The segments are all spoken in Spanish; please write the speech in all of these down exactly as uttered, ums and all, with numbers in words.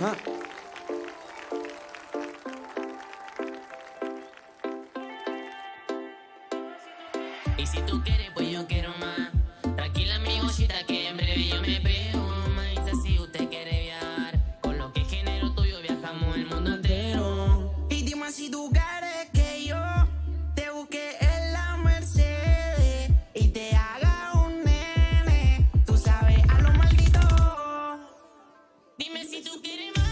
Ah. Y si tú quieres, pues yo quiero más. Tranquila, mi joyita, que en breve yo me pego. Me dice si usted quiere viajar. Con lo que genero tuyo viajamos el mundo entero. Y dime si tú quieres que yo te busque en la Mercedes y te haga un nene. Tú sabes a lo maldito. Dime si tú quieres más.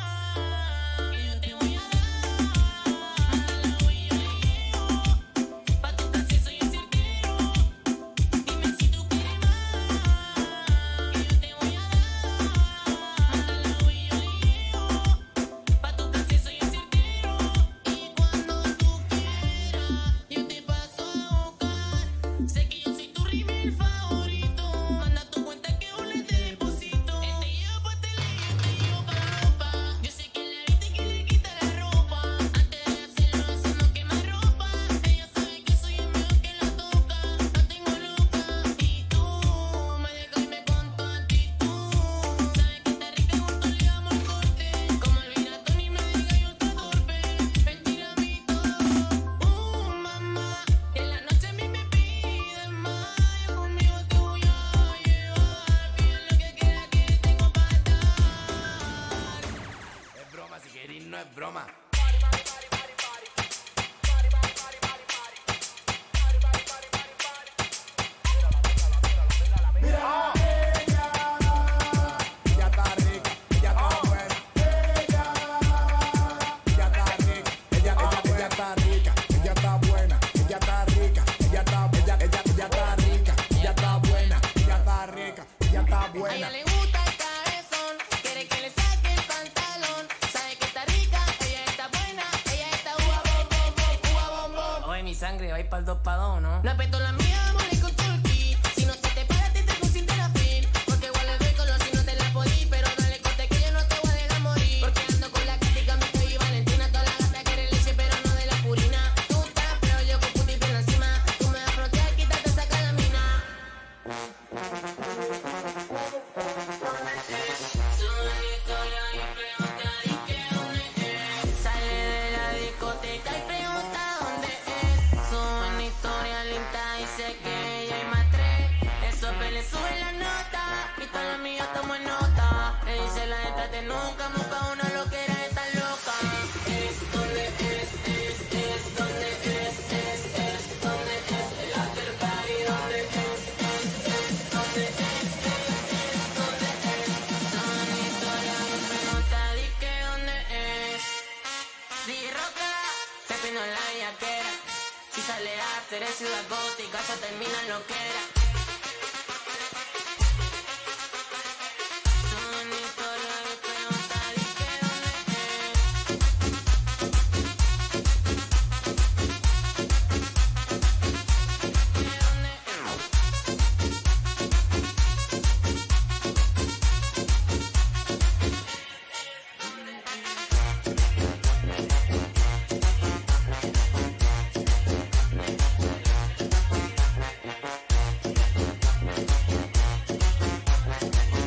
Si querís, no es broma. Mira, oh. Ella, ella está rica, ella está oh. buena. Ella, ella está rica, ella, oh, ella, ella está rica, ella está buena, ella está rica, ella está, ella, ella, ella está rica, ella está buena, ella está rica, ella está buena. A ella le gusta el cabezón, quiere que le saque el pantalón. Mi sangre va a ir para el dos pa' dos, ¿no? La peto la mía, mole con turkey. Si no se te para, te te sin terapia. Porque igual le doy color si no te la podí. Pero dale corte que yo no te voy a dejar morir. Porque ando con la crítica, mi soy Valentina. Toda la gata quiere leche, pero no de la purina. Tú estás feo, yo con puti pierna encima. Tú me das frontear, quítate, saca la mina. Sale de la discoteca y pregunta dónde es. Dice que ella hay más tres. Eso pe le sube la nota. Y todos los míos estamos en nota. Le dice la neta te nunca. Busca una loquera de tan loca. Es donde es, es, es donde es, es, es donde es. El after party donde es, es, es donde es, es, es donde es. Son historias y pregunta di que dónde es. Di roca, se pino en la villaquera. Si sale after es ciudad gótica, ya termina en lo que era. Son historias de preguntar y que dónde es. ¿Que dónde es?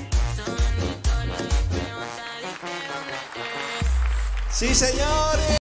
Sí, señores.